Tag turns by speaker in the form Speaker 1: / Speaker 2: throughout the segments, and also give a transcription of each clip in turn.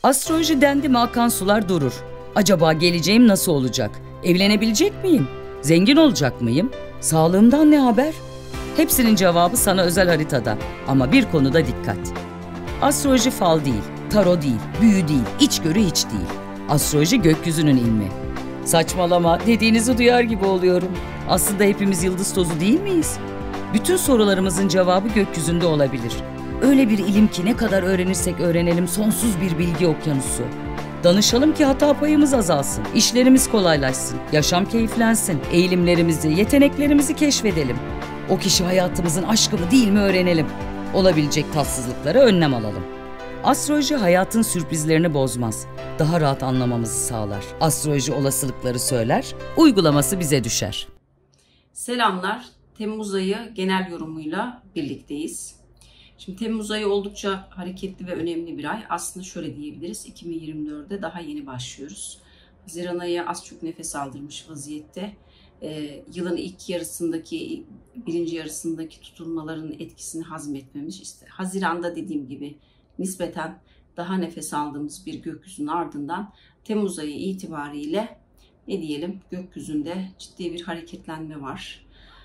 Speaker 1: Astroloji dendi mi akan sular durur. Acaba geleceğim nasıl olacak? Evlenebilecek miyim? Zengin olacak mıyım? Sağlığımdan ne haber? Hepsinin cevabı sana özel haritada. Ama bir konuda dikkat. Astroloji fal değil, tarot değil, büyü değil, içgörü hiç değil. Astroloji gökyüzünün ilmi. Saçmalama, dediğinizi duyar gibi oluyorum. Aslında hepimiz yıldız tozu değil miyiz? Bütün sorularımızın cevabı gökyüzünde olabilir. Öyle bir ilim ki ne kadar öğrenirsek öğrenelim sonsuz bir bilgi okyanusu. Danışalım ki hata payımız azalsın, işlerimiz kolaylaşsın, yaşam keyiflensin, eğilimlerimizi, yeteneklerimizi keşfedelim. O kişi hayatımızın aşkı mı değil mi öğrenelim. Olabilecek tatsızlıklara önlem alalım. Astroloji hayatın sürprizlerini bozmaz. Daha rahat anlamamızı sağlar. Astroloji olasılıkları söyler, uygulaması bize düşer.
Speaker 2: Selamlar. Temmuz ayı genel yorumuyla birlikteyiz. Şimdi Temmuz ayı oldukça hareketli ve önemli bir ay. Aslında şöyle diyebiliriz, 2024'de daha yeni başlıyoruz. Haziran ayı az çok nefes aldırmış vaziyette. Yılın ilk yarısındaki, birinci yarısındaki tutulmaların etkisini hazmetmemiş. İşte Haziran'da dediğim gibi nispeten daha nefes aldığımız bir gökyüzünün ardından Temmuz ayı itibariyle ne diyelim gökyüzünde ciddi bir hareketlenme var.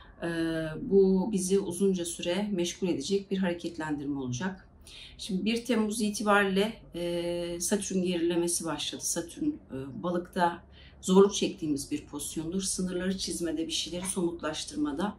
Speaker 2: Bu bizi uzunca süre meşgul edecek bir hareketlendirme olacak. Şimdi 1 Temmuz itibariyle Satürn gerilemesi başladı. Satürn balıkta zorluk çektiğimiz bir pozisyondur. Sınırları çizmede, bir şeyleri somutlaştırmada,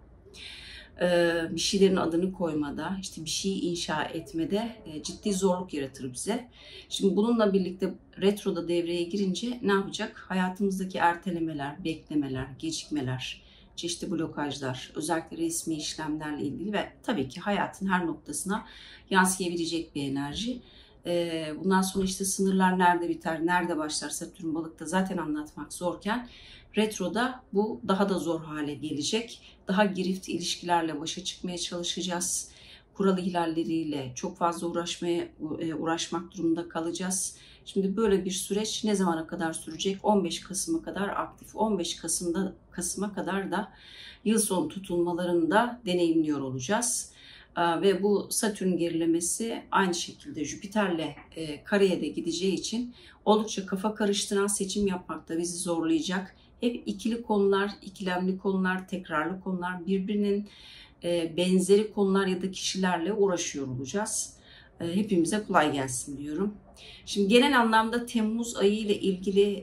Speaker 2: bir şeylerin adını koymada, işte bir şeyi inşa etmede ciddi zorluk yaratır bize. Şimdi bununla birlikte retroda devreye girince ne yapacak? Hayatımızdaki ertelemeler, beklemeler, gecikmeler, çeşitli blokajlar, özellikle resmi işlemlerle ilgili ve tabii ki hayatın her noktasına yansıyabilecek bir enerji. Bundan sonra işte sınırlar nerede biter, nerede başlar Satürn balıkta zaten anlatmak zorken retroda bu daha da zor hale gelecek. Daha girift ilişkilerle başa çıkmaya çalışacağız. Kural ihlalleriyle çok fazla uğraşmak durumunda kalacağız. Şimdi böyle bir süreç ne zamana kadar sürecek? 15 Kasım'a kadar aktif. 15 Kasım'a kadar da yıl sonu tutulmalarını da deneyimliyor olacağız. Ve bu Satürn gerilemesi aynı şekilde Jüpiter'le kareye de gideceği için oldukça kafa karıştıran, seçim yapmakta bizi zorlayacak. Hep ikili konular, ikilemli konular, tekrarlı konular, birbirinin benzeri konular ya da kişilerle uğraşıyor olacağız. Hepimize kolay gelsin diyorum. Şimdi genel anlamda Temmuz ayı ile ilgili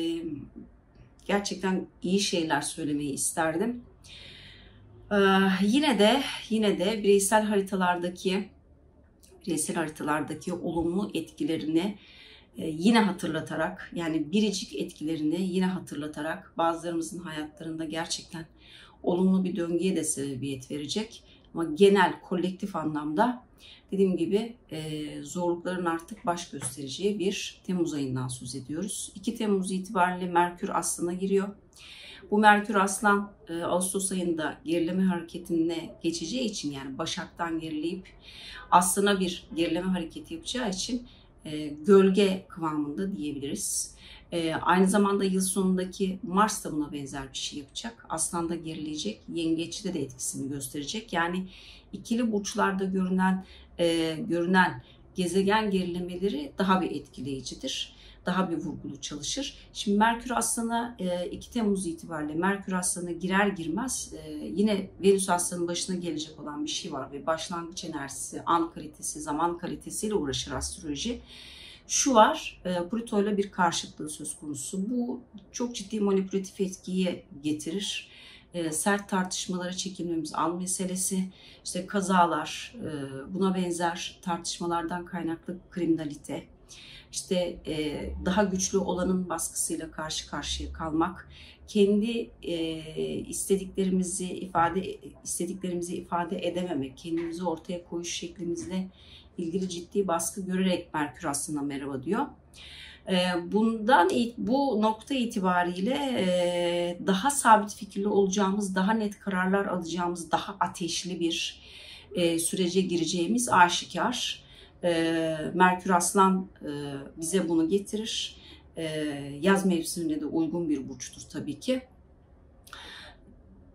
Speaker 2: gerçekten iyi şeyler söylemeyi isterdim. Yine de bireysel haritalardaki olumlu etkilerini yine hatırlatarak, yani biricik etkilerini yine hatırlatarak bazılarımızın hayatlarında gerçekten olumlu bir döngüye de sebebiyet verecek. Ama genel, kolektif anlamda dediğim gibi zorlukların artık baş göstereceği bir Temmuz ayından söz ediyoruz. 2 Temmuz itibariyle Merkür Aslan'a giriyor. Bu Merkür Aslan Ağustos ayında gerileme hareketine geçeceği için, yani Başak'tan gerileyip Aslan'a bir gerileme hareketi yapacağı için gölge kıvamında diyebiliriz. Aynı zamanda yıl sonundaki Mars da buna benzer bir şey yapacak. Aslan'da gerileyecek, Yengeç'te de etkisini gösterecek. Yani ikili burçlarda görünen gezegen gerilemeleri daha bir etkileyicidir. Daha bir vurgulu çalışır. Şimdi Merkür Aslan'a 2 Temmuz itibariyle Merkür Aslan'a girer girmez yine Venüs Aslan'ın başına gelecek olan bir şey var ve başlangıç enerjisi, an kalitesi, zaman kalitesiyle uğraşır astroloji. Şu var, Plüto ile bir karşıtlığı söz konusu. Bu çok ciddi manipülatif etkiyi getirir. Sert tartışmalara çekilmemiz, an meselesi, işte kazalar, buna benzer tartışmalardan kaynaklı kriminalite, işte daha güçlü olanın baskısıyla karşı karşıya kalmak, kendi istediklerimizi ifade edememek, kendimizi ortaya koyuş şeklimizle ilgili ciddi baskı görerek Merkür aslında merhaba diyor. Bu nokta itibariyle daha sabit fikirli olacağımız, daha net kararlar alacağımız, daha ateşli bir sürece gireceğimiz aşikar. Merkür Aslan bize bunu getirir. Yaz mevsimine de uygun bir burçtur tabii ki.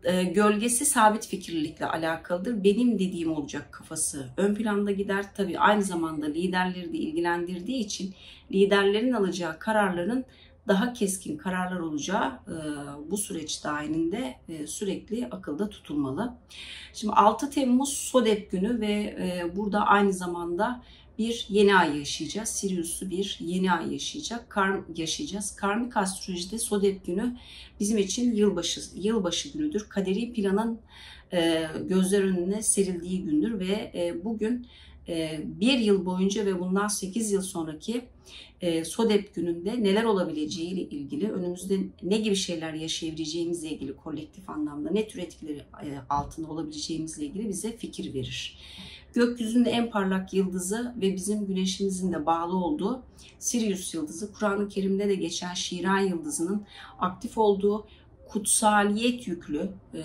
Speaker 2: gölgesi sabit fikirlilikle alakalıdır. Benim dediğim olacak kafası ön planda gider. Tabii aynı zamanda liderleri de ilgilendirdiği için liderlerin alacağı kararların daha keskin kararlar olacağı bu süreç dahilinde sürekli akılda tutulmalı. Şimdi 6 Temmuz SODEP günü ve burada aynı zamanda bir yeni ay yaşayacağız. Sirius'lu bir yeni ay yaşayacağız. Karmik astrolojide SODEP günü bizim için yılbaşı günüdür. Kaderi planın gözler önüne serildiği gündür ve bugün bir yıl boyunca ve bundan 8 yıl sonraki SODEP gününde neler olabileceği ile ilgili, önümüzde ne gibi şeyler yaşayabileceğimizle ilgili kolektif anlamda ne tür etkileri altında olabileceğimizle ilgili bize fikir verir. Gökyüzünde en parlak yıldızı ve bizim güneşimizin de bağlı olduğu Sirius yıldızı, Kur'an-ı Kerim'de de geçen Şiran yıldızının aktif olduğu kutsaliyet yüklü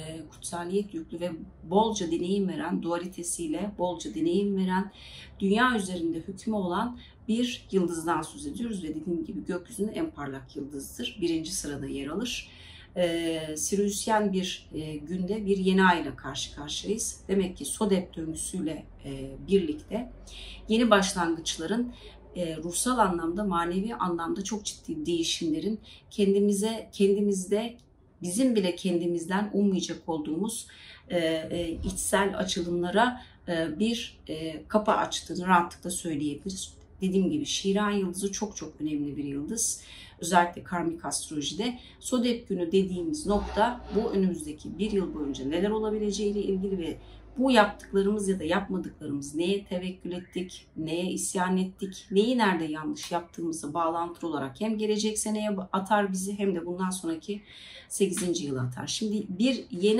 Speaker 2: ve bolca deneyim veren, dualitesiyle bolca deneyim veren, dünya üzerinde hükmü olan bir yıldızdan söz ediyoruz ve dediğim gibi gökyüzünün en parlak yıldızıdır. 1. sırada yer alır. Siriusyen bir günde bir yeni ay ile karşı karşıyayız. Demek ki SODEP döngüsüyle birlikte yeni başlangıçların ruhsal anlamda, manevi anlamda çok ciddi değişimlerin kendimizde bizim bile kendimizden ummayacak olduğumuz içsel açılımlara bir kapı açtığını rahatlıkla söyleyebiliriz. Dediğim gibi Şiran yıldızı çok çok önemli bir yıldız. Özellikle karmik astrolojide SODEP günü dediğimiz nokta bu önümüzdeki bir yıl boyunca neler olabileceğiyle ilgili ve bu yaptıklarımız ya da yapmadıklarımız neye tevekkül ettik, neye isyan ettik, neyi nerede yanlış yaptığımızı bağlantılı olarak hem gelecek seneye atar bizi hem de bundan sonraki 8. yıla atar. Şimdi bir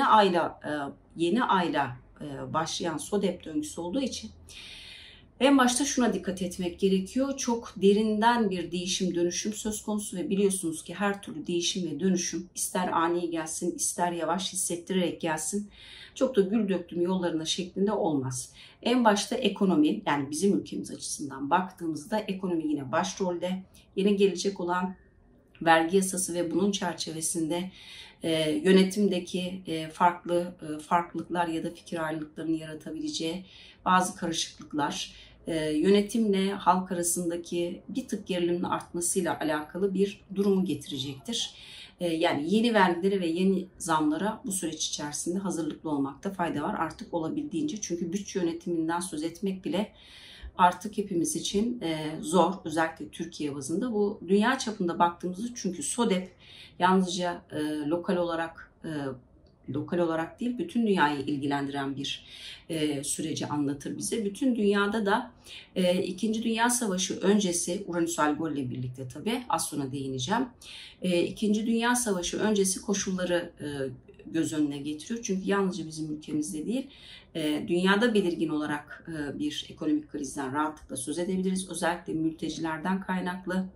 Speaker 2: yeni ayla başlayan SODEP döngüsü olduğu için en başta şuna dikkat etmek gerekiyor. Çok derinden bir değişim, dönüşüm söz konusu ve biliyorsunuz ki her türlü değişim ve dönüşüm ister ani gelsin, ister yavaş hissettirerek gelsin, çok da gül döktüm yollarına şeklinde olmaz. En başta ekonomi, yani bizim ülkemiz açısından baktığımızda ekonomi yine başrolde. Yeni gelecek olan vergi yasası ve bunun çerçevesinde yönetimdeki farklılıklar ya da fikir ayrılıklarını yaratabileceği bazı karışıklıklar, yönetimle halk arasındaki bir tık gerilimin artmasıyla alakalı bir durumu getirecektir. Yani yeni vergilere ve yeni zamlara bu süreç içerisinde hazırlıklı olmakta fayda var artık olabildiğince. Çünkü bütçe yönetiminden söz etmek bile artık hepimiz için zor. Özellikle Türkiye bazında. Bu dünya çapında baktığımızda çünkü SODEP yalnızca lokal olarak değil bütün dünyayı ilgilendiren bir süreci anlatır bize. Bütün dünyada da 2. Dünya Savaşı öncesi Uranüs Algol ile birlikte tabii az sonra değineceğim. 2. Dünya Savaşı öncesi koşulları göz önüne getiriyor. Çünkü yalnızca bizim ülkemizde değil dünyada belirgin olarak bir ekonomik krizden rahatlıkla söz edebiliriz. Özellikle mültecilerden kaynaklı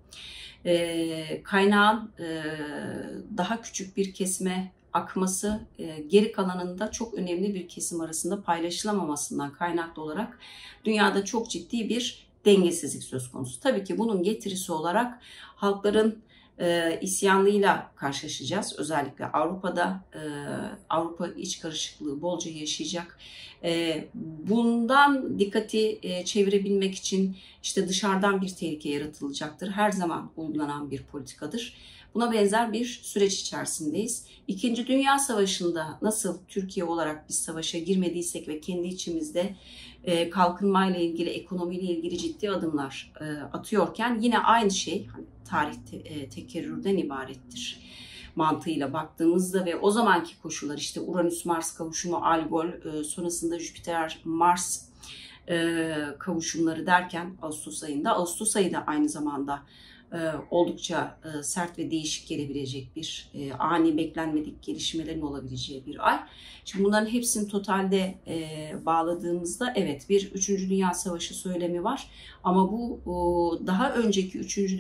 Speaker 2: kaynağın daha küçük bir kesime akması, geri kalanında çok önemli bir kesim arasında paylaşılamamasından kaynaklı olarak dünyada çok ciddi bir dengesizlik söz konusu. Tabii ki bunun getirisi olarak halkların isyanlığıyla karşılaşacağız. Özellikle Avrupa'da Avrupa iç karışıklığı bolca yaşayacak. Bundan dikkati çevirebilmek için işte dışarıdan bir tehlike yaratılacaktır. Her zaman uygulanan bir politikadır. Buna benzer bir süreç içerisindeyiz. 2. Dünya Savaşı'nda nasıl Türkiye olarak biz savaşa girmediysek ve kendi içimizde kalkınmayla ilgili, ekonomiyle ilgili ciddi adımlar atıyorken yine aynı şey hani tarih tekerrürden ibarettir mantığıyla baktığımızda ve o zamanki koşullar işte Uranüs-Mars kavuşumu, Algol, sonrasında Jüpiter-Mars kavuşumları derken Ağustos ayı da aynı zamanda oldukça sert ve değişik gelebilecek bir ani beklenmedik gelişmelerin olabileceği bir ay. Şimdi bunların hepsini totalde bağladığımızda evet bir 3. Dünya Savaşı söylemi var ama bu daha önceki 2.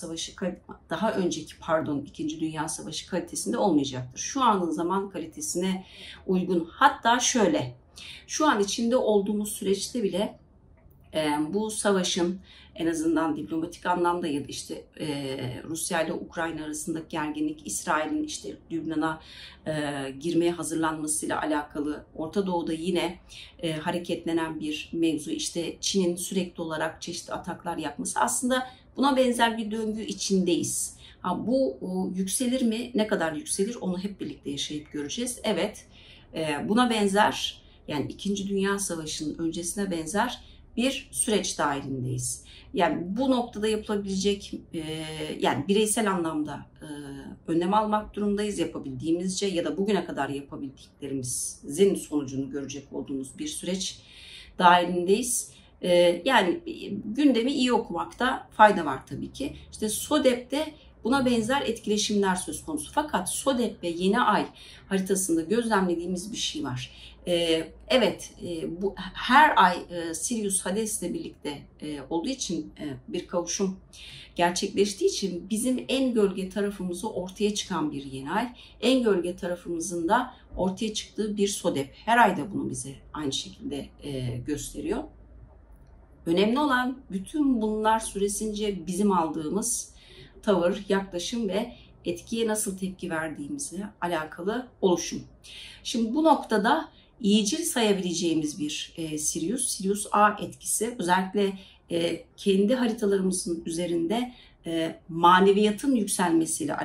Speaker 2: Dünya Savaşı kalitesinde olmayacaktır. Şu anın zaman kalitesine uygun, hatta şöyle şu an içinde olduğumuz süreçte bile Bu savaşın en azından diplomatik anlamda ya da işte Rusya ile Ukrayna arasındaki gerginlik, İsrail'in işte Lübnan'a girmeye hazırlanmasıyla alakalı, Orta Doğu'da yine hareketlenen bir mevzu, işte Çin'in sürekli olarak çeşitli ataklar yapması, aslında buna benzer bir döngü içindeyiz. Bu yükselir mi? Ne kadar yükselir? Onu hep birlikte yaşayıp göreceğiz. Evet, buna benzer, yani 2. Dünya Savaşı'nın öncesine benzer bir süreç dahilindeyiz. Yani bu noktada yapılabilecek, yani bireysel anlamda önlem almak durumundayız yapabildiğimizce ya da bugüne kadar yapabildiklerimizin sonucunu görecek olduğumuz bir süreç dahilindeyiz. Yani gündemi iyi okumakta fayda var tabii ki. İşte SODEP'te buna benzer etkileşimler söz konusu. Fakat SODEP ve Yeni Ay haritasında gözlemlediğimiz bir şey var. Evet, bu her ay Sirius Hades'le birlikte olduğu için bir kavuşum gerçekleştiği için bizim en gölge tarafımızı ortaya çıkan bir yeni ay, en gölge tarafımızın da ortaya çıktığı bir SODEP. Her ayda bunu bize aynı şekilde gösteriyor. Önemli olan bütün bunlar süresince bizim aldığımız tavır, yaklaşım ve etkiye nasıl tepki verdiğimizle alakalı oluşum. Şimdi bu noktada iyicil sayabileceğimiz bir Sirius A etkisi, özellikle kendi haritalarımızın üzerinde maneviyatın yükselmesiyle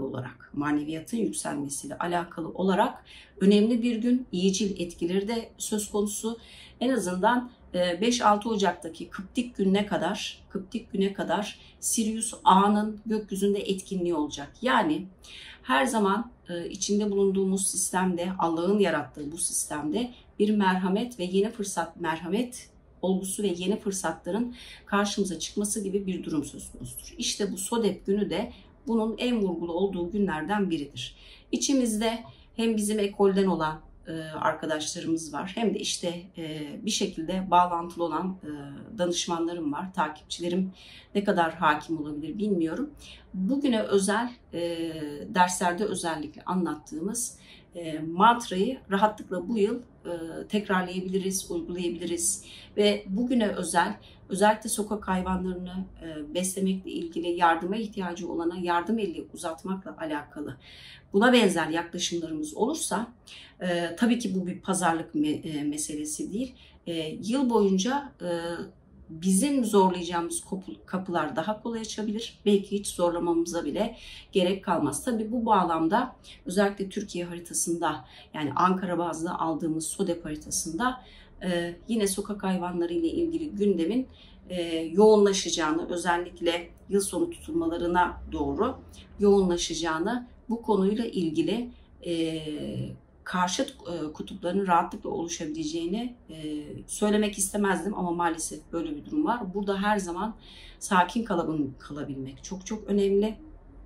Speaker 2: alakalı olarak önemli bir gün, iyicil etkileri de söz konusu. En azından 5-6 Ocak'taki Kıptik güne kadar Sirius A'nın gökyüzünde etkinliği olacak. Yani her zaman içinde bulunduğumuz sistemde, Allah'ın yarattığı bu sistemde bir merhamet ve merhamet olgusu ve yeni fırsatların karşımıza çıkması gibi bir durum söz konusudur. İşte bu SODEP günü de bunun en vurgulu olduğu günlerden biridir. İçimizde hem bizim ekolden olan arkadaşlarımız var, hem de işte bir şekilde bağlantılı olan danışmanlarım var, takipçilerim ne kadar hakim olabilir bilmiyorum. Bugüne özel derslerde özellikle anlattığımız mantrayı rahatlıkla bu yıl tekrarlayabiliriz, uygulayabiliriz ve bugüne özel, özellikle sokak hayvanlarını beslemekle ilgili yardıma ihtiyacı olana yardım eli uzatmakla alakalı buna benzer yaklaşımlarımız olursa, tabii ki bu bir pazarlık meselesi değil. Yıl boyunca bizim zorlayacağımız kapılar daha kolay açabilir. Belki hiç zorlamamıza bile gerek kalmaz. Tabii bu bağlamda özellikle Türkiye haritasında, yani Ankara bazlı aldığımız SODEP haritasında yine sokak hayvanları ile ilgili gündemin yoğunlaşacağını, özellikle yıl sonu tutulmalarına doğru yoğunlaşacağını, bu konuyla ilgili karşıt kutupların rahatlıkla oluşabileceğini söylemek istemezdim ama maalesef böyle bir durum var. Burada her zaman sakin kalabilmek çok çok önemli.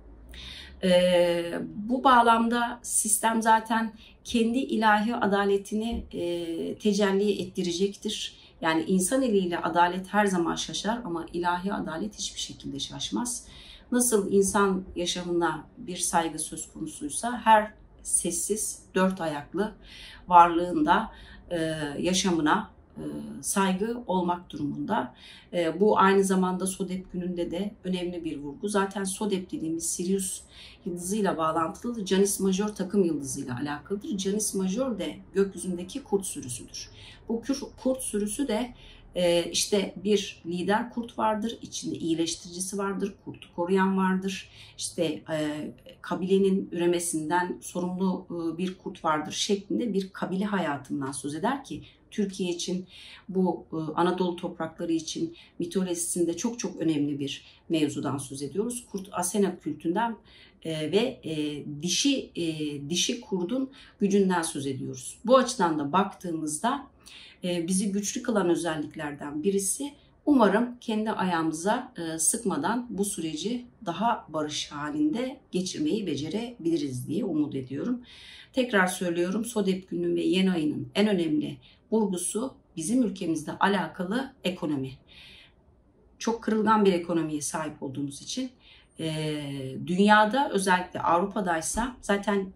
Speaker 2: Bu bağlamda sistem zaten kendi ilahi adaletini tecelli ettirecektir. Yani insan eliyle adalet her zaman şaşar ama ilahi adalet hiçbir şekilde şaşmaz. Nasıl insan yaşamına bir saygı söz konusuysa, her sessiz, dört ayaklı varlığında yaşamına saygı olmak durumunda. Bu aynı zamanda SODEP gününde de önemli bir vurgu. Zaten SODEP dediğimiz Sirius yıldızıyla bağlantılıdır. Canis Major takım yıldızıyla alakalıdır. Canis Major de gökyüzündeki kurt sürüsüdür. Bu kurt sürüsü de işte bir lider kurt vardır, içinde iyileştiricisi vardır, kurtu koruyan vardır, işte kabilenin üremesinden sorumlu bir kurt vardır şeklinde bir kabile hayatından söz eder ki Türkiye için, bu Anadolu toprakları için mitolojisinde çok çok önemli bir mevzudan söz ediyoruz. Kurt Asena kültünden ve dişi kurdun gücünden söz ediyoruz. Bu açıdan da baktığımızda bizi güçlü kılan özelliklerden birisi, umarım kendi ayağımıza sıkmadan bu süreci daha barış halinde geçirmeyi becerebiliriz diye umut ediyorum. Tekrar söylüyorum, SODEP günü ve yeni ayının en önemli vurgusu bizim ülkemizde alakalı ekonomi. Çok kırılgan bir ekonomiye sahip olduğumuz için Dünyada, özellikle Avrupa'daysa zaten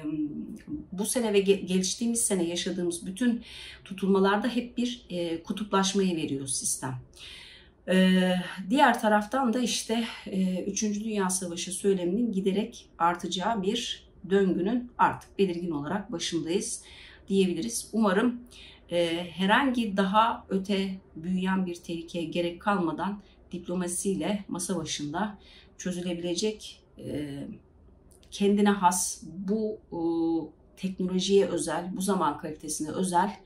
Speaker 2: bu sene ve geliştiğimiz sene yaşadığımız bütün tutulmalarda hep bir kutuplaşmayı veriyor sistem. Diğer taraftan da işte 3. Dünya Savaşı söyleminin giderek artacağı bir döngünün artık belirgin olarak başındayız diyebiliriz. Umarım herhangi daha öte büyüyen bir tehlikeye gerek kalmadan diplomasiyle masa başında çözülebilecek, kendine has, bu teknolojiye özel, bu zaman kalitesine özel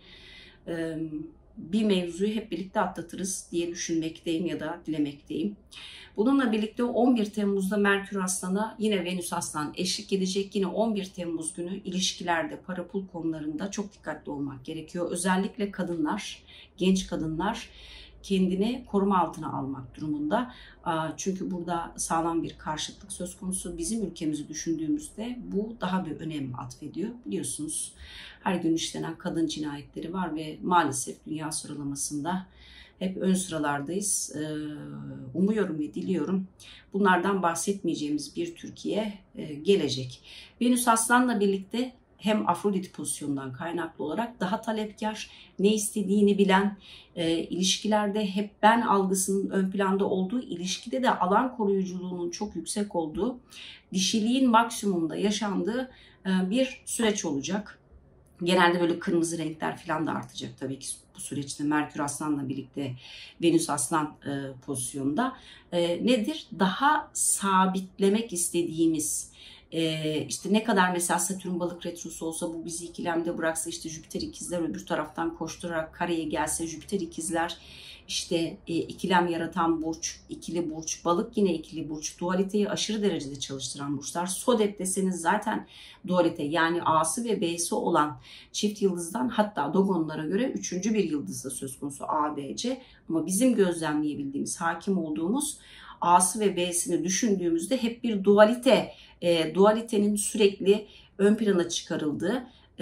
Speaker 2: bir mevzuyu hep birlikte atlatırız diye düşünmekteyim ya da dilemekteyim. Bununla birlikte 11 Temmuz'da Merkür Aslan'a yine Venüs Aslan eşlik edecek. Yine 11 Temmuz günü ilişkilerde, para pul konularında çok dikkatli olmak gerekiyor. Özellikle kadınlar, genç kadınlar kendini koruma altına almak durumunda. Çünkü burada sağlam bir karşıtlık söz konusu. Bizim ülkemizi düşündüğümüzde bu daha bir önem atfediyor. Biliyorsunuz her gün işlenen kadın cinayetleri var ve maalesef dünya sıralamasında hep ön sıralardayız. Umuyorum ve diliyorum bunlardan bahsetmeyeceğimiz bir Türkiye gelecek. Venüs Aslan'la birlikte hem Afrodit pozisyonundan kaynaklı olarak daha talepkar, ne istediğini bilen, ilişkilerde hep ben algısının ön planda olduğu, ilişkide de alan koruyuculuğunun çok yüksek olduğu, dişiliğin maksimumda yaşandığı bir süreç olacak. Genelde böyle kırmızı renkler falan da artacak tabii ki bu süreçte Merkür Aslan'la birlikte Venüs Aslan pozisyonda. Nedir? Daha sabitlemek istediğimiz, işte ne kadar mesela Satürn balık retrosu olsa, bu bizi ikilemde bıraksa, işte Jüpiter ikizler öbür taraftan koşturarak kareye gelse, Jüpiter ikizler işte ikilem yaratan burç, ikili burç, balık yine ikili burç, dualiteyi aşırı derecede çalıştıran burçlar. Sodep deseniz zaten dualite, yani A'sı ve B'si olan çift yıldızdan, hatta Dogonlara göre 3. bir yıldızda söz konusu A, B, C. Ama bizim gözlemleyebildiğimiz, hakim olduğumuz A'sı ve B'sini düşündüğümüzde hep bir dualite, dualitenin sürekli ön plana çıkarıldığı,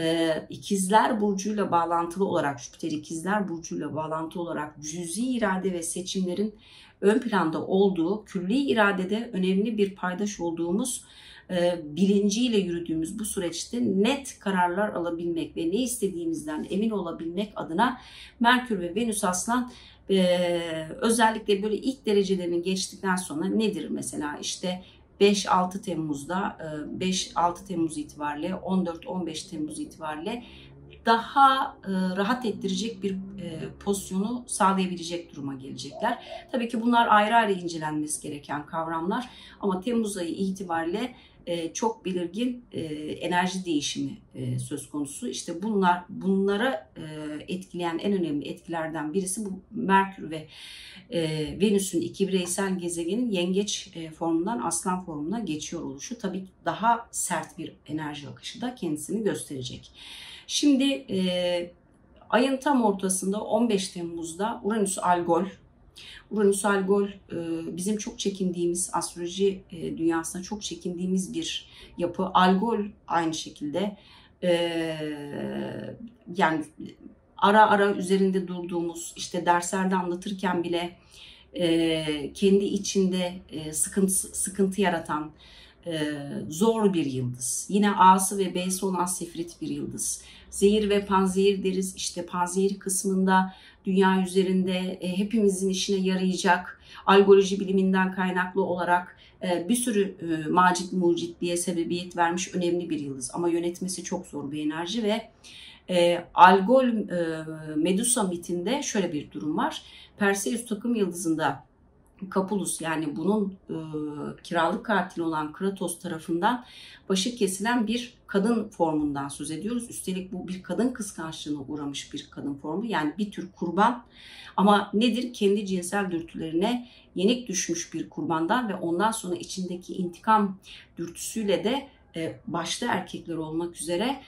Speaker 2: ikizler burcuyla bağlantılı olarak, Jüpiter ikizler burcuyla bağlantılı olarak cüzi irade ve seçimlerin ön planda olduğu, külli iradede önemli bir paydaş olduğumuz bilinciyle yürüdüğümüz bu süreçte net kararlar alabilmek ve ne istediğimizden emin olabilmek adına Merkür ve Venüs Aslan özellikle böyle ilk derecelerini geçtikten sonra nedir mesela, işte 5-6 Temmuz'da 5-6 Temmuz itibariyle 14-15 Temmuz itibariyle daha rahat ettirecek bir pozisyonu sağlayabilecek duruma gelecekler. Tabii ki bunlar ayrı ayrı incelenmesi gereken kavramlar ama Temmuz ayı itibariyle çok belirgin enerji değişimi söz konusu. İşte bunlara etkileyen en önemli etkilerden birisi bu Merkür ve Venüs'ün iki bireysel gezegenin yengeç formundan aslan formuna geçiyor oluşu. Tabii daha sert bir enerji akışı da kendisini gösterecek. Şimdi ayın tam ortasında 15 Temmuz'da Uranüs Algol. Uranüs Algol bizim çok çekindiğimiz, astroloji dünyasında çok çekindiğimiz bir yapı. Algol aynı şekilde yani ara ara üzerinde durduğumuz, işte derslerde anlatırken bile kendi içinde sıkıntı yaratan zor bir yıldız. Yine A'sı ve B'si olan sefrit bir yıldız. Zehir ve panzehir deriz. İşte panzehir kısmında dünya üzerinde hepimizin işine yarayacak, algoloji biliminden kaynaklı olarak bir sürü macit mucitliğe sebebiyet vermiş önemli bir yıldız. Ama yönetmesi çok zor bir enerji ve Algol Medusa mitinde şöyle bir durum var. Perseus takım yıldızında Kapulus, yani bunun kiralık katili olan Kratos tarafından başı kesilen bir kadın formundan söz ediyoruz. Üstelik bu bir kadın kıskançlığına uğramış bir kadın formu, yani bir tür kurban. Ama nedir? Kendi cinsel dürtülerine yenik düşmüş bir kurbandan ve ondan sonra içindeki intikam dürtüsüyle de başta erkekler olmak üzere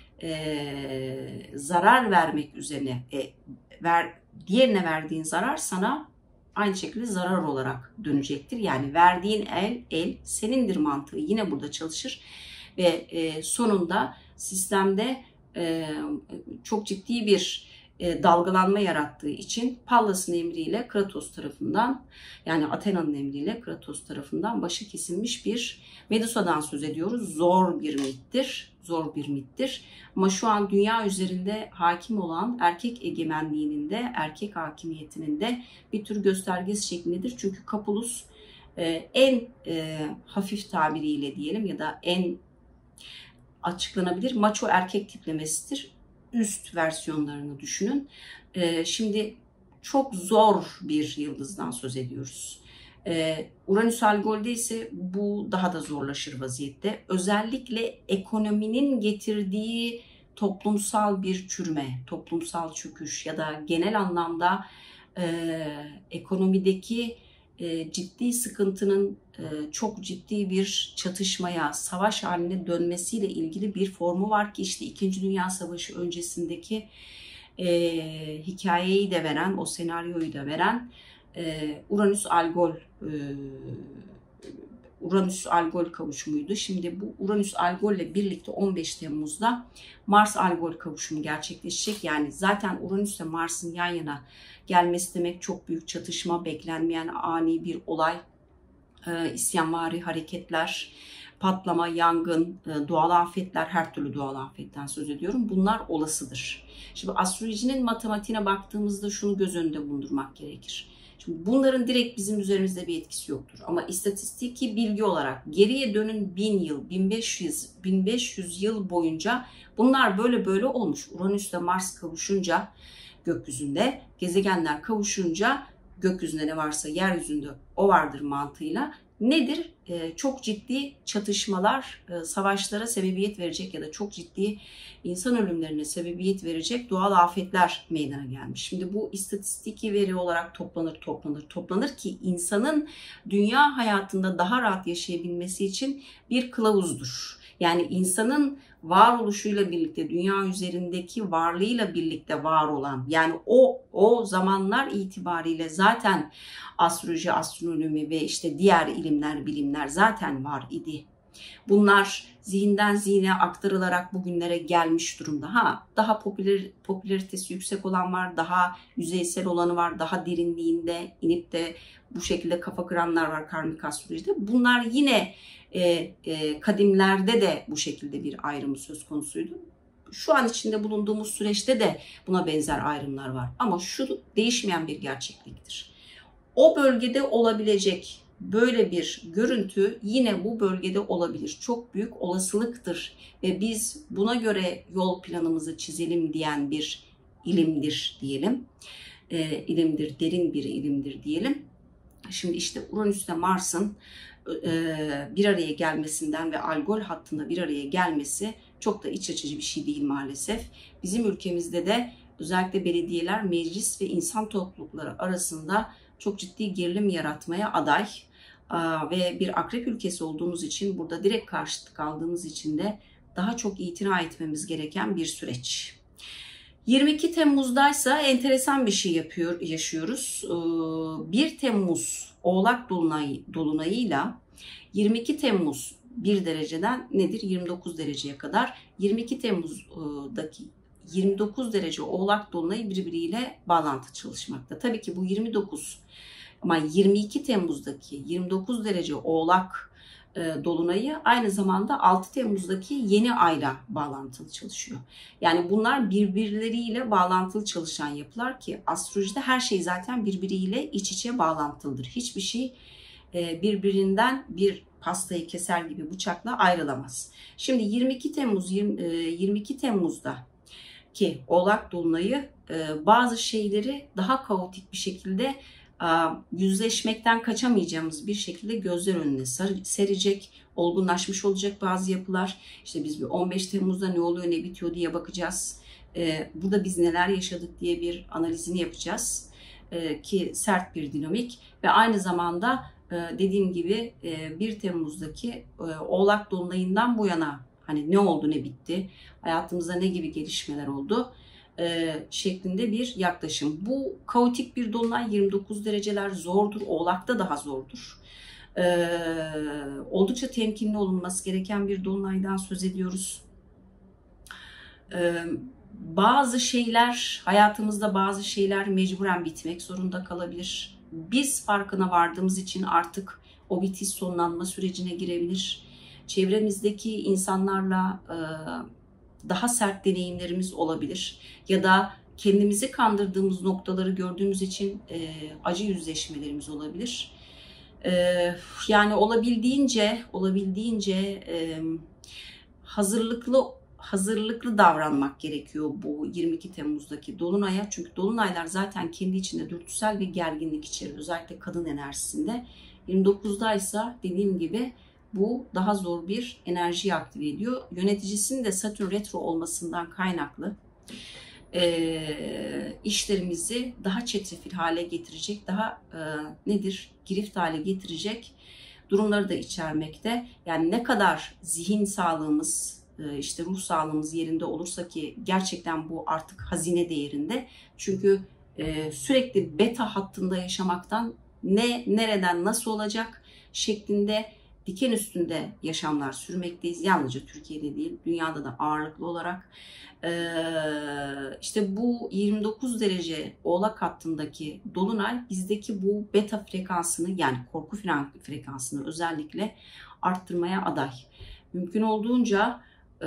Speaker 2: zarar vermek üzerine diğerine verdiğin zarar sana aynı şekilde zarar olarak dönecektir. Yani verdiğin el senindir mantığı yine burada çalışır ve sonunda sistemde çok ciddi bir dalgalanma yarattığı için Pallas'ın emriyle Kratos tarafından, yani Athena'nın emriyle Kratos tarafından başı kesilmiş bir Medusa'dan söz ediyoruz. Zor bir mittir. Zor bir mittir. Ama şu an dünya üzerinde hakim olan erkek egemenliğinin de, erkek hakimiyetinin de bir tür göstergesi şeklindedir. Çünkü Kapulus en hafif tabiriyle diyelim ya da en açıklanabilir maço erkek tiplemesidir. Üst versiyonlarını düşünün. Şimdi çok zor bir yıldızdan söz ediyoruz. Uranüs Algol'de ise bu daha da zorlaşır vaziyette. Özellikle ekonominin getirdiği toplumsal bir çürüme, toplumsal çöküş ya da genel anlamda ekonomideki ciddi sıkıntının çok ciddi bir çatışmaya, savaş haline dönmesiyle ilgili bir formu var ki işte 2. Dünya Savaşı öncesindeki hikayeyi de veren, o senaryoyu da veren Uranüs-Algol kavuşumuydu. Şimdi bu Uranüs-Algol ile birlikte 15 Temmuz'da Mars-Algol kavuşumu gerçekleşecek. Yani zaten Uranüs ile Mars'ın yan yana gelmesi demek çok büyük çatışma, beklenmeyen ani bir olay, isyanvari hareketler, patlama, yangın, doğal afetler, her türlü doğal afetten söz ediyorum. Bunlar olasıdır. Şimdi astrolojinin matematiğine baktığımızda şunu göz önünde bulundurmak gerekir. Şimdi bunların direkt bizim üzerimizde bir etkisi yoktur. Ama istatistiki bilgi olarak geriye dönün 1000 yıl, 1500 yıl boyunca bunlar böyle olmuş. Uranüs ile Mars kavuşunca gökyüzünde, gezegenler kavuşunca gökyüzünde ne varsa yeryüzünde o vardır mantığıyla. Nedir? Çok ciddi çatışmalar, savaşlara sebebiyet verecek ya da çok ciddi insan ölümlerine sebebiyet verecek doğal afetler meydana gelmiş. Şimdi bu istatistiki veri olarak toplanır ki insanın dünya hayatında daha rahat yaşayabilmesi için bir kılavuzdur. Yani insanın varoluşuyla birlikte, dünya üzerindeki varlığıyla birlikte var olan, yani o zamanlar itibariyle zaten astroloji, astronomi ve işte diğer ilimler, bilimler zaten var idi. Bunlar zihinden zihne aktarılarak bugünlere gelmiş durumda. Daha popülaritesi yüksek olan var, daha yüzeysel olanı var, daha derinliğinde inip de bu şekilde kafa kıranlar var karmik astrolojide. Bunlar yine kadimlerde de bu şekilde bir ayrım söz konusuydu. Şu an içinde bulunduğumuz süreçte de buna benzer ayrımlar var. Ama şu değişmeyen bir gerçekliktir. O bölgede olabilecek böyle bir görüntü yine bu bölgede olabilir. Çok büyük olasılıktır ve biz buna göre yol planımızı çizelim diyen bir ilimdir diyelim. İlimdir, derin bir ilimdir diyelim. Şimdi işte Uranüs ile Mars'ın bir araya gelmesinden ve Algol hattında bir araya gelmesi çok da iç açıcı bir şey değil maalesef. Bizim ülkemizde de özellikle belediyeler, meclis ve insan toplulukları arasında çok ciddi gerilim yaratmaya aday ve bir akrep ülkesi olduğumuz için, burada direkt karşıtlık aldığımız için de daha çok itina etmemiz gereken bir süreç. 22 Temmuz'daysa enteresan bir şey yaşıyoruz. 1 Temmuz Oğlak Dolunay'ıyla 22 Temmuz 1 dereceden nedir? 29 dereceye kadar. 22 Temmuz'daki 29 derece Oğlak Dolunay'ı birbiriyle bağlantı çalışmakta. Tabii ki bu 22 Temmuz'daki 29 derece Oğlak Dolunay'ı aynı zamanda 6 Temmuz'daki yeni ayla bağlantılı çalışıyor. Yani bunlar birbirleriyle bağlantılı çalışan yapılar ki astrolojide her şey zaten birbiriyle iç içe bağlantılıdır. Hiçbir şey birbirinden bir pastayı keser gibi bıçakla ayrılamaz. Şimdi 22 Temmuz'da ki Oğlak Dolunay'ı bazı şeyleri daha kaotik bir şekilde yüzleşmekten kaçamayacağımız bir şekilde gözler önüne serecek, olgunlaşmış olacak bazı yapılar. İşte biz bir 15 Temmuz'da ne oluyor ne bitiyor diye bakacağız. Burada biz neler yaşadık diye bir analizini yapacağız. Ki sert bir dinamik ve aynı zamanda dediğim gibi 1 Temmuz'daki Oğlak Dolunay'ından bu yana hani ne oldu ne bitti, hayatımızda ne gibi gelişmeler oldu şeklinde bir yaklaşım. Bu kaotik bir dolunay, 29 dereceler zordur. Oğlak'ta daha zordur. Oldukça temkinli olunması gereken bir dolunaydan söz ediyoruz. Bazı şeyler, hayatımızda bazı şeyler mecburen bitmek zorunda kalabilir. Biz farkına vardığımız için artık o bitiş sonlanma sürecine girebilir. Çevremizdeki insanlarla daha sert deneyimlerimiz olabilir. Ya da kendimizi kandırdığımız noktaları gördüğümüz için acı yüzleşmelerimiz olabilir. Yani olabildiğince hazırlıklı davranmak gerekiyor bu 22 Temmuz'daki dolunaya. Çünkü dolunaylar zaten kendi içinde dürtüsel ve gerginlik içerir. Özellikle kadın enerjisinde. 29'da ise dediğim gibi bu daha zor bir enerjiyi aktive ediyor. Yöneticisinin de Satürn retro olmasından kaynaklı işlerimizi daha çetrefil hale getirecek, daha girift hale getirecek durumları da içermekte. Yani ne kadar zihin sağlığımız, işte ruh sağlığımız yerinde olursa ki gerçekten bu artık hazine değerinde. Çünkü sürekli beta hattında yaşamaktan nereden nasıl olacak şeklinde diken üstünde yaşamlar sürmekteyiz. Yalnızca Türkiye'de değil, dünyada da ağırlıklı olarak. İşte bu 29 derece Oğlak hattındaki dolunay bizdeki bu beta frekansını, yani korku frekansını özellikle arttırmaya aday. Mümkün olduğunca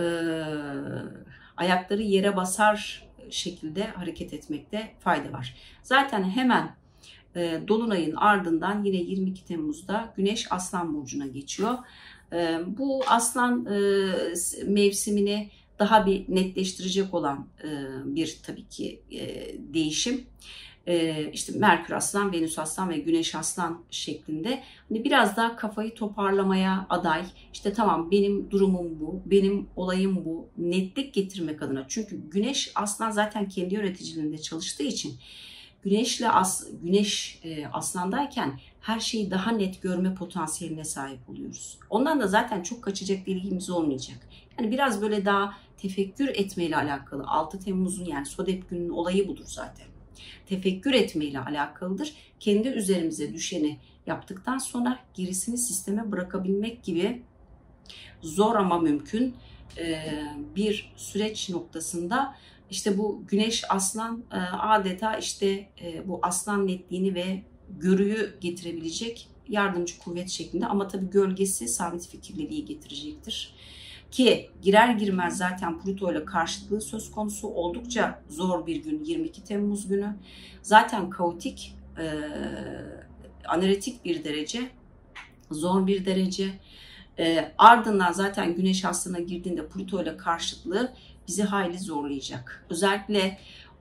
Speaker 2: ayakları yere basar şekilde hareket etmekte fayda var. Zaten hemen dolunayın ardından yine 22 Temmuz'da Güneş Aslan burcuna geçiyor. Bu Aslan mevsimini daha bir netleştirecek olan bir tabii ki değişim. İşte Merkür Aslan, Venüs Aslan ve Güneş Aslan şeklinde hani biraz daha kafayı toparlamaya aday. İşte tamam, benim durumum bu, benim olayım bu, netlik getirmek adına. Çünkü Güneş Aslan zaten kendi yöneticiliğinde çalıştığı için Güneş Aslan'dayken her şeyi daha net görme potansiyeline sahip oluyoruz. Ondan da zaten çok kaçacak bir ilgimiz olmayacak. Yani biraz böyle daha tefekkür etmeyle alakalı. 6 Temmuz'un, yani Sodep gününün olayı budur zaten. Tefekkür etmeyle alakalıdır. Kendi üzerimize düşeni yaptıktan sonra gerisini sisteme bırakabilmek gibi zor ama mümkün bir süreç noktasında işte bu Güneş Aslan adeta işte bu aslan netliğini ve görüyü getirebilecek yardımcı kuvvet şeklinde, ama tabii gölgesi sabit fikirliliği getirecektir. Ki girer girmez zaten Plüto ile karşıtlığı söz konusu, oldukça zor bir gün 22 Temmuz günü. Zaten kaotik, analitik bir derece, zor bir derece. Ardından zaten Güneş Aslan'a girdiğinde Plüto ile karşıtlığı bizi hayli zorlayacak. Özellikle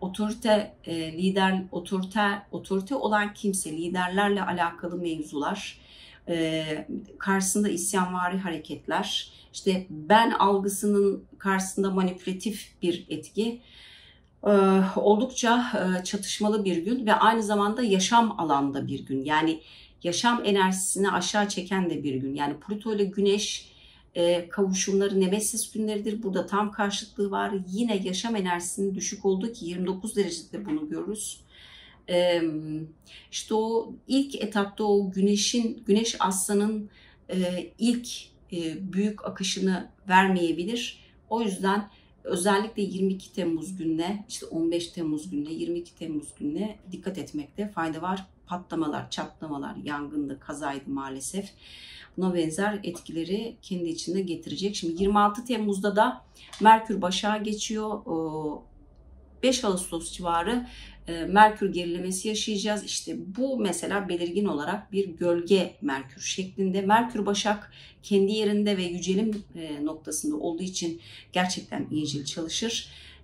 Speaker 2: otorite olan kimse, liderlerle alakalı mevzular, karşısında isyanvari hareketler, işte ben algısının karşısında manipülatif bir etki, oldukça çatışmalı bir gün ve aynı zamanda yaşam alanda bir gün. Yani yaşam enerjisini aşağı çeken de bir gün. Yani Plüto ile Güneş kavuşumları Nemesis günleridir. Burada tam karşıtlığı var. Yine yaşam enerjisinin düşük olduğu ki 29 derecede bunu görürüz. İşte o ilk etapta o Güneş Aslan'ın ilk büyük akışını vermeyebilir. O yüzden özellikle 22 Temmuz gününe, işte 15 Temmuz gününe, 22 Temmuz gününe dikkat etmekte fayda var. Patlamalar, çatlamalar, yangındı, kazaydı maalesef. Buna benzer etkileri kendi içinde getirecek. Şimdi 26 Temmuz'da da Merkür Başak'a geçiyor. 5 Ağustos civarı Merkür gerilemesi yaşayacağız. İşte bu mesela belirgin olarak bir gölge Merkür şeklinde. Merkür Başak kendi yerinde ve yücelim noktasında olduğu için gerçekten iyicil çalışır.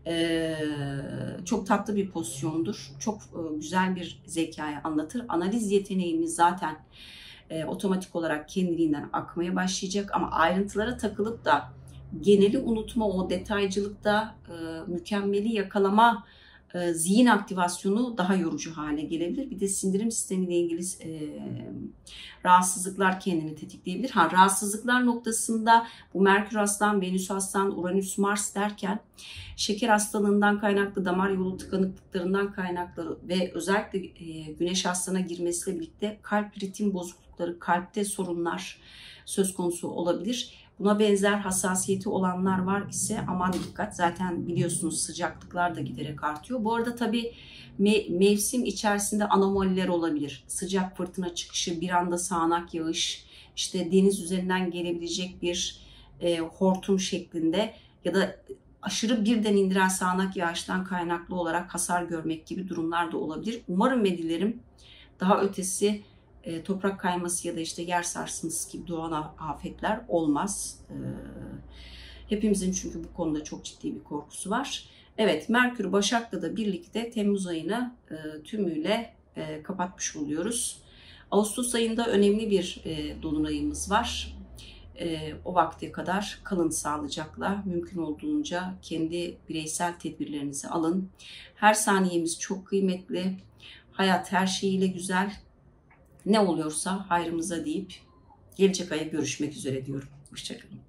Speaker 2: Çok tatlı bir pozisyondur. Çok güzel bir zekayı anlatır. Analiz yeteneğimiz zaten otomatik olarak kendiliğinden akmaya başlayacak. Ama ayrıntılara takılıp da geneli unutma, o detaycılıkta mükemmeli yakalama zihin aktivasyonu daha yorucu hale gelebilir. Bir de sindirim sistemiyle ilgili rahatsızlıklar kendini tetikleyebilir. Rahatsızlıklar noktasında bu Merkür Aslan, Venüs Aslan, Uranüs Mars derken şeker hastalığından kaynaklı, damar yolu tıkanıklıklarından kaynaklı ve özellikle Güneş Aslan'a girmesiyle birlikte kalp ritim bozuklukları, kalpte sorunlar söz konusu olabilir. Buna benzer hassasiyeti olanlar var ise aman dikkat. Zaten biliyorsunuz sıcaklıklar da giderek artıyor. Bu arada tabii mevsim içerisinde anomaliler olabilir. Sıcak fırtına çıkışı, bir anda sağanak yağış, işte deniz üzerinden gelebilecek bir hortum şeklinde ya da aşırı birden indiren sağanak yağıştan kaynaklı olarak hasar görmek gibi durumlar da olabilir. Umarım ve dilerim daha ötesi toprak kayması ya da işte yer sarsıntısı gibi doğal afetler olmaz. Hepimizin çünkü bu konuda çok ciddi bir korkusu var. Evet, Merkür Başak'la da birlikte Temmuz ayını tümüyle kapatmış oluyoruz. Ağustos ayında önemli bir dolunayımız var. O vakte kadar kalın sağlıcakla, mümkün olduğunca kendi bireysel tedbirlerinizi alın. Her saniyemiz çok kıymetli. Hayat her şeyiyle güzel. Ne oluyorsa hayrımıza deyip gelecek aya görüşmek üzere diyorum. Hoşça kalın.